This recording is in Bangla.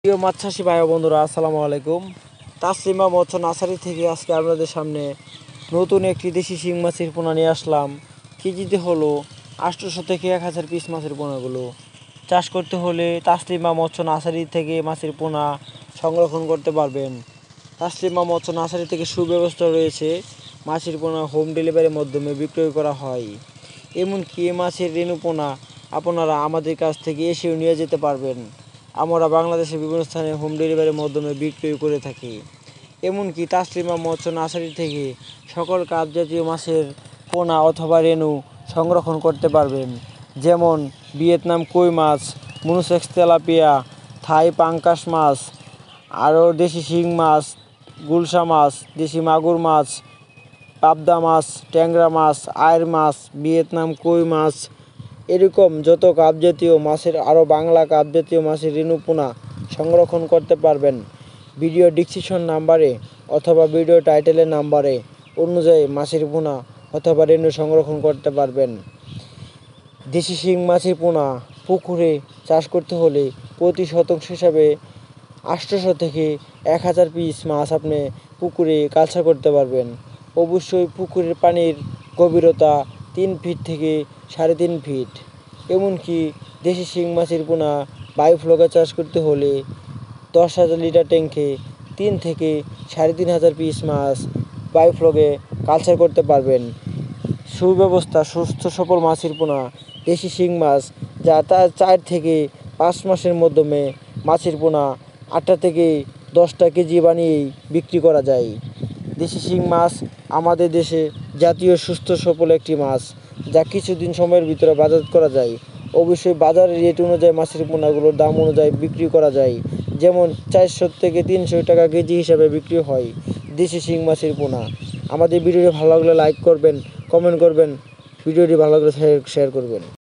প্রিয় মাছ চাষি ভাই ও বন্ধুরা, আসসালামু আলাইকুম। তাসলিমা মৎস্য নার্সারি থেকে আজকে আপনাদের সামনে নতুন একটি দেশি শিং মাছের পোনা নিয়ে আসলাম। কেজিতে হলো 800 থেকে 1000 পিস মাছের পোনাগুলো। চাষ করতে হলে তাসলিমা মৎস্য নার্সারি থেকে মাছের পোনা সংরক্ষণ করতে পারবেন। তাসলিমা মৎস্য নার্সারি থেকে সুব্যবস্থা রয়েছে, মাছের পোনা হোম ডেলিভারির মাধ্যমে বিক্রয় করা হয়। এমনকি এ মাছের রেণু পোনা আপনারা আমাদের কাছ থেকে এসেও নিয়ে যেতে পারবেন। আমরা বাংলাদেশের বিভিন্ন স্থানে হোম ডেলিভারির মাধ্যমে বিক্রয় করে থাকি। এমনকি তাসলিমা মৎস্য নার্সারি থেকে সকল কাপ জাতীয় মাছের পোনা অথবা রেণু সংরক্ষণ করতে পারবেন, যেমন ভিয়েতনাম কই মাছ, মনুসেক্স তেলাপিয়া, থাই পাঙ্কাস মাছ, আরও দেশি শিং মাছ, গুলশা মাছ, দেশি মাগুর মাছ, পাবদা মাছ, ট্যাংরা মাছ, আয়ের মাছ, ভিয়েতনাম কই মাছ, এরকম যত কাপ জাতীয় মাছের আরও বাংলা কাপ জাতীয় মাছের রেণু পোনা সংরক্ষণ করতে পারবেন। ভিডিও ডিসক্রিপশন নাম্বারে অথবা ভিডিও টাইটেলের নাম্বারে অনুযায়ী মাছের পোনা অথবা রেণু সংরক্ষণ করতে পারবেন। দেশি শিং মাছের পোনা পুকুরে চাষ করতে হলে প্রতি শতাংশ হিসাবে 800 থেকে 1000 পিস মাছ আপনি পুকুরে কালচার করতে পারবেন। অবশ্যই পুকুরের পানির গভীরতা 3 ফিট থেকে 3.5 ফিট। এমনকি দেশি শিং মাছের পোনা বায়োফ্লকে চাষ করতে হলে 10,000 লিটার ট্যাঙ্কে 3 থেকে 3,500 পিস মাছ বায়োফ্লকে কালচার করতে পারবেন। সুব্যবস্থা সুস্থ সবল মাছের পোনা দেশি শিং মাছ, যা তার 4 থেকে 5 মাসের মাধ্যমে মাছের পোনা 8টা থেকে 10টা কেজি বানিয়েই বিক্রি করা যায়। দেশি শিং মাছ আমাদের দেশে জাতীয় সুস্থ সবল একটি মাছ, যা কিছুদিন সময়ের ভিতরে বাজারজাত করা যায়। অবশ্যই বাজারের রেট অনুযায়ী মাছের পোনাগুলোর দাম অনুযায়ী বিক্রি করা যায়, যেমন 400 থেকে 300 টাকা কেজি হিসাবে বিক্রি হয় দেশি শিং মাছের পোনা। আমাদের ভিডিওটি ভালো লাগলে লাইক করবেন, কমেন্ট করবেন, ভিডিওটি ভালো লাগলে শেয়ার করবেন।